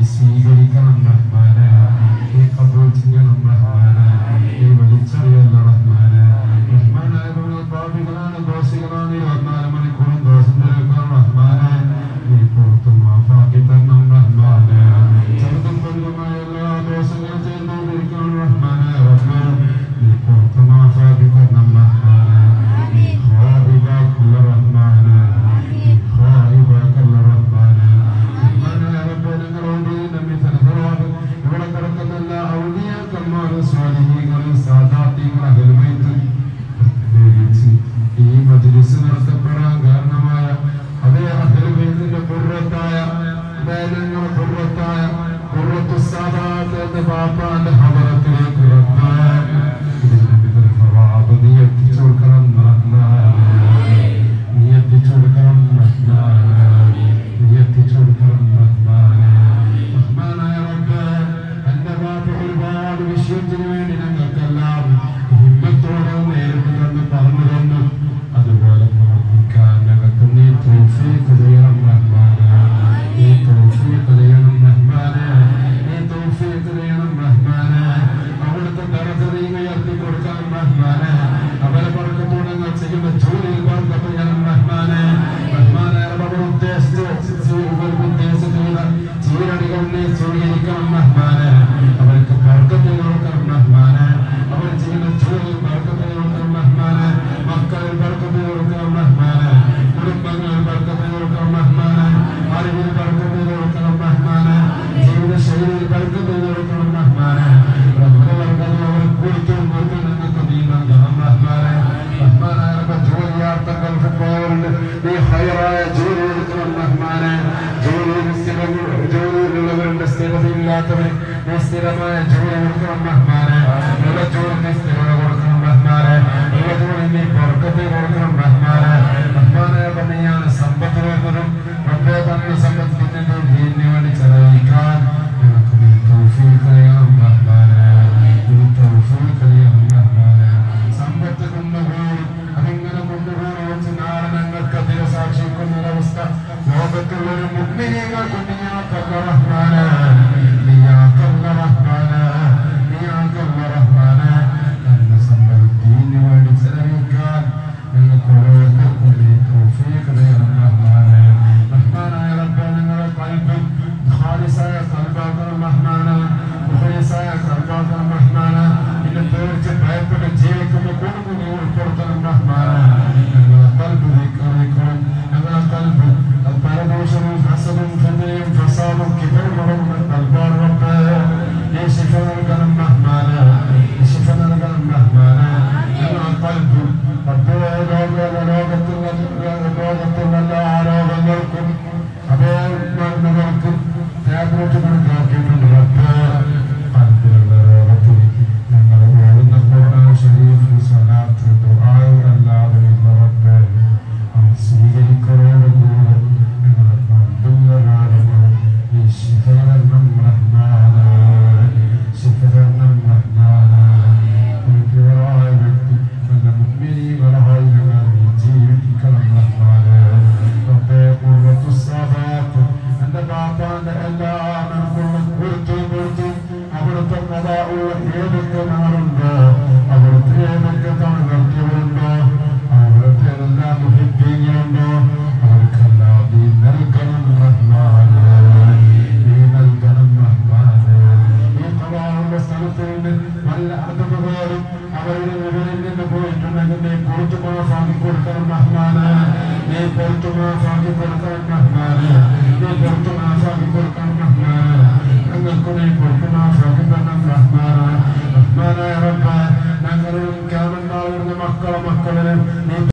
സ്വീകരിക്കണം റഹ്മാനെ, നീ ഖബൂൽ ചെയ്യണം റഹ്മാനെ, നീ വലിച്ചെറിയല്ല റഹ്മാനെ. റഹ്മാനായ പാപികളാണ്, ദോഷികളാണ്, 24 മണിക്കൂറും ദോഷം തീർക്കണം റഹ്മാനെ, നീ പുറത്ത് മാഫാക്കി തരണം റഹ്മാനെ. ചെറുതും വലുതുമായ എല്ലാ ദോഷങ്ങളും ചെയ്തുകൊണ്ടിരിക്കണം റഹ്മാനെ. നീ പുറത്ത് മാഫാക്കി തരണം റഹ്മാനെ, നീ ഖായിബാക്കല്ല റഹ്മാനെ, നീ ഖായിബാക്കല്ല റഹ്മാനെ. ഇവിടെ കിടക്കുന്ന എല്ലാ ഔലിയാക്കന്മാരും സ്വാലിഹീങ്ങളും സാദാത്യങ്ങളും അഹ്ലുബൈത്തും പ്രത്യേകിച്ച് ഈ മജ്‌ലിസ് നടത്തപ്പെടാൻ കാരണമായ അതേ അഹ്ലുബൈത്തിന്റെ ഖുർറത്തായ ഖുർറത്തു സാദാത്ത് എന്ന ബാപ്പാന്റെ ഹദറത്തിലേക്ക് ഇതിന്റെ സവാബ് നീ എത്തിച്ചു കൊടുക്കണം റഹ്മാനേ, നീ എത്തിച്ചു കൊടുക്കണം റഹ്മാനേ, നീ എത്തിച്ചു കൊടുക്കണം റഹ്മാനേ. റഹ്മാനായ റബ്ബേ, എന്റെ ബാപ്പ ഒരുപാട് വിഷയത്തിന് വേണ്ടി ഞങ്ങൾക്കെല്ലാം ഹിമ്മത്തോടെ നേരിട്ട് തന്ന് പറഞ്ഞു തന്നു. അതുപോലെ പ്രവർത്തിക്കാൻ ഞങ്ങൾക്ക് നീ തൗഫീഖ് ചെയ്യണം റഹ്മാനേ, നീ തൗഫീഖ് ചെയ്യണം റഹ്മാനേ, നീ തൗഫീഖ് ചെയ്യണം റഹ്മാനേ. അവിടുത്തെ ദറജ നീ ഉയർത്തി കൊടുക്കണം റഹ്മാനേ. അവരെ ബർക്കത്തോടെ ഞങ്ങൾ ചെയ്യുന്ന ജോലിയിൽ ബർക്കത്ത് ചെയ്യണം റഹ്മാനേ. റഹ്മാനേ റബ്ബ് ഉദ്ദേശിക്കുന്ന ചീരടികൾ നീ സ്വീകരിക്കണം റഹ്മാനേ. അവർക്ക് ബർക്കത്ത് കൊടുക്കണം റഹ്മാനേ. അവർ ചെയ്യുന്ന ജോലിയിൽ ബർക്കത്ത് കൊടുക്കണം റഹ്മാനേ. മക്കളിൽ ബർക്കത്ത് കൊടുക്കണം റഹ്മാനേ. കുടുംബങ്ങളിൽ ബർക്കത്ത് കൊടുക്കണം റഹ്മാനേ. അറിവിൽ ബർക്കത്ത് കൊടുക്കണം റഹ്മാനേ. ജീവിത ശൈലിയിൽ ബർക്കത്ത് കൊടുക്കണം റഹ്മാനേ. കുറിച്ചും നിങ്ങൾക്ക് നീ നൽകണം റഹ്മാനേ. റഹ്മാനായ റബ്ബ് ജോലിയാർത്ഥങ്ങൾ നീ ഹൈറായ ജോലി കൊടുക്കണം റഹ്മാനേ. ജോലിയിലുള്ളവരുടെ സ്ഥിരതയില്ലാത്തവർ നീ സ്ഥിരമായ ജോലി കൊടുക്കണം റഹ്മാനേ. ഉള്ള ജോലി നീ സ്ഥിരത കൊടുക്കണം റഹ്മാനേ. ഉള്ള ജോലി നീ ബർക്കത്ത് കൊടുക്കണം റഹ്മാനേ. റഹ്മാനായ റബ്ബ് നീയാണ് സമ്പത്ത് വരുന്നതും റബ്ബേ തന്ന സമ്പത്ത് നിന്റെ ദീനിന് വേണ്ടി ചെലവഴിക്കാൻ ഞങ്ങൾക്ക് നീ തൗഫീഖ് ചെയ്യണം റഹ്മാനേ, നീ തൗഫീഖ് ചെയ്യണം റഹ്മാനേ. സമ്പത്ത് കൊണ്ടുപോയി അതിങ്ങനെ കൊണ്ടുപോയി വെച്ച് നാളെ ഞങ്ങൾക്ക് അതിരസാക്ഷിക്കുന്ന ഒരവസ്ഥ ലോകത്തുള്ളൊരു മുഅ്മിനീങ്ങൾക്ക് നീയാക്കല്ല റഹ്മാനേ, നീയാക്കല്ല റഹ്മാനേ, നീയാക്കല്ല റഹ്മാനേ. എന്റെ സമ്പത്ത് ദീനിന് വേണ്ടി ചെലവഴിക്കാൻ ഞങ്ങൾക്ക് ഓരോരുത്തർക്കും നീ തൗഫീഖ് ചെയ്യണം റഹ്മാനേ. റഹ്മാനായ റബ്ബേ, ഞങ്ങളുടെ ഖൽബ് ഖാലിസായ ഖൽബാക്കണം റഹ്മാനേ, മുഖ്ലിസായ ഖൽബാക്കണം റഹ്മാനേ. നിന്നെ പേടിച്ച് ഭയപ്പെട്ട് ജീവിക്കുന്ന കുടുംബം നീ ഉൾപ്പെടുത്തണം റഹ്മാനേ. ഞങ്ങളുടെ ഖൽബ് നീ കറിയിക്കണം. ഞങ്ങളുടെ ഖൽബ് പരദോഷവും ഹസനും ഫിദ്നയും ഫസാദും കിബറും നിറഞ്ഞ ഖൽബാണ് റബ്ബേ. നീ ശിഫ നൽകണം റഹ്മാനേ, നീ ശിഫ നൽകണം റഹ്മാനേ. ഞങ്ങളുടെ ഖൽബ് റബ്ബേ ലോകത്തുള്ള എല്ലാ ആരോഗ്യങ്ങൾക്കും അതേ മരുന്നുകൾക്കും ടാബ്ലറ്റുകൾക്ക് ആക്കിയിട്ടുണ്ട് റബ്ബേ. ഖൽബിലുള്ള രോഗത്തിന് ഞങ്ങൾ ഓടുന്ന ഖുർആൻ ശരീഫ് സ്വലാത്ത് ദുആ അല്ലാതെ ഇല്ല റബ്ബേ. സ്വീകരിക്കലോടുകൂടെ ഞങ്ങളുടെ ഖൽബിലുള്ള രോഗങ്ങൾ നീ ശിഫ തരണം റഹ്മാനേ, ശിഫ തരണം റഹ്മാനേ. ക്ലിയറായ വ്യക്തി നല്ല മുഅ്മിനീകളായി ഞങ്ങൾ നീ ജീവിക്കണം റഹ്മാനേ. റബ്ബേ ഖുർറത്തു സാദാത്ത് എന്റെ ബാപ്പാന്റെ എല്ലാ നമുക്കുള്ള കൊടുത്തു അവിടുത്തെ കഥാവുള്ള ഏതൊക്കെ നാളുണ്ടോ, അവിടുത്തെ ഏതൊക്കെ തണുകർത്തിയുണ്ടോ, അവിടുത്തെ എല്ലാ മുഹിബ്ബീങ്ങളുണ്ടോ, അവർക്കെല്ലാം നീ നൽകണം റഹ്മാനേ, നീ നൽകണം റഹ്മാനേ. ഈ കഥാവുള്ള സ്ഥലത്ത് നിന്ന് നല്ല അതുപോലും അവരുടെ വിവരിൽ നിന്ന് പോയിട്ടുണ്ടെങ്കിൽ നീ പുറത്തു മാഫാക്കി കൊടുക്കണം റഹ്മാനേ, നീ പുറത്തു മാഫാക്കി കൊടുക്കണം റഹ്മാനേ, നീ പുറത്തു മാഫാക്കി കൊടുക്കണം റഹ്മാനേ. ഞങ്ങൾക്ക് നീ പുറത്തു മാഫാക്കി തരണം റഹ്മാനേ. റഹ്മാനായ റബ്ബേ, ഞങ്ങളും ക്യാമന്താളുന്ന മക്കളിലും നീ